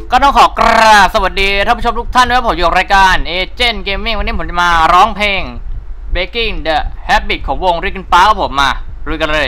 ก็ต้องขอกราบสวัสดีท่านผู้ชมทุกท่านด้วยผมอยู่รายการเอเจนต์เกมมิ่งวันนี้ผมจะมาร้องเพลง Breaking the Habit ของวง Linkin ครับผมมาลุยกันเลย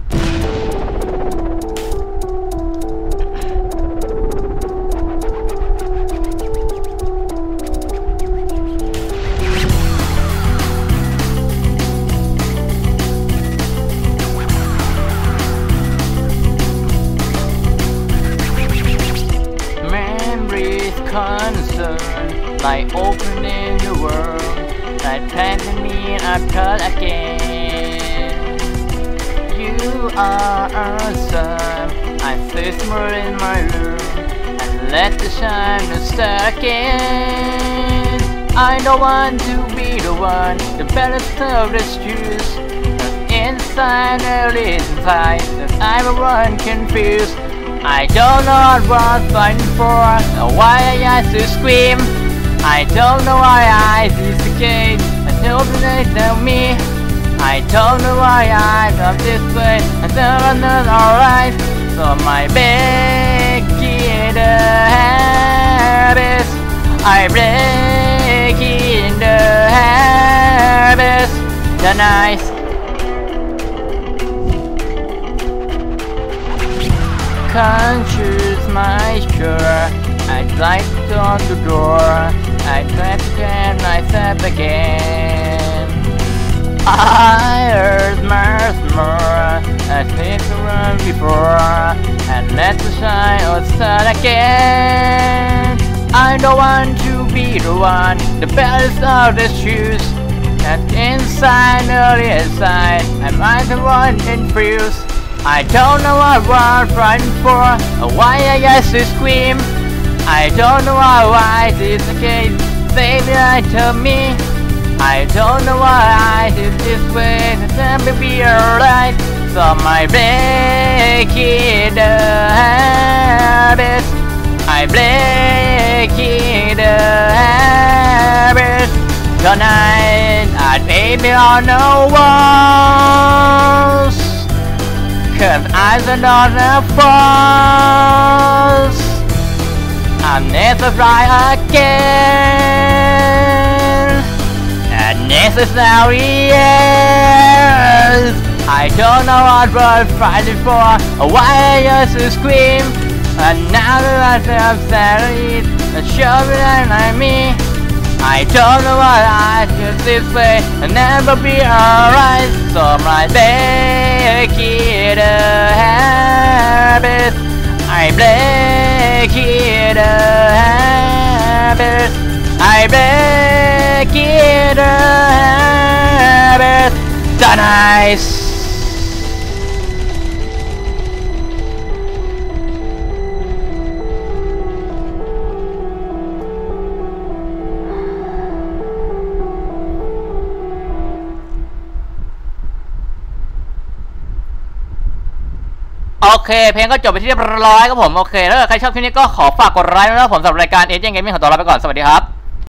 concern like opening the world like planting me after again. You are a sun, I see smile in my room and let the shine to start again. I don't want to be the one, the better of the juice, but inside there is inside that everyone confused. I don't know what I'm fighting for, or why I have to scream. I don't know why I disagree, but nobody tell me. I don't know why I come this way, I don't know alright. So my breaking the habits, I breaking the habits, the nice. Can't choose my shirt. I'd like to on the door. I try to get myself again. I heard much more. I think to run before and let the shine outside again. I don't want to be the one, the best of the shoes. And inside, early inside, am I the one confused? I don't know what I'm fighting for, or why I have to scream. I don't know why this is the case, baby, I tell me. I don't know why I did this way, the time will be alright. So my breaking the habits, I breaking the habits. Tonight, I baby on the walls, 'cause I am not a false. I'm never fly again. And necessary yes. I don't know what I'm fighting for, or why I used to scream. And now that I'm salaried, the show me that I'm me. I don't know why I feel this way, and never be alright. So my breaking the habit, I breaking the habit, I breaking the habit, the nice.โอเคเพลงก็จบไปที่เรียบร้อยครับผมโอเคแล้วใครชอบคลิปนี้ก็ขอฝากกดไลค์นะครับผมสำหรับรายการเอเจนต์เกมมิ่งของตัวเราไปก่อนสวัสดีครับ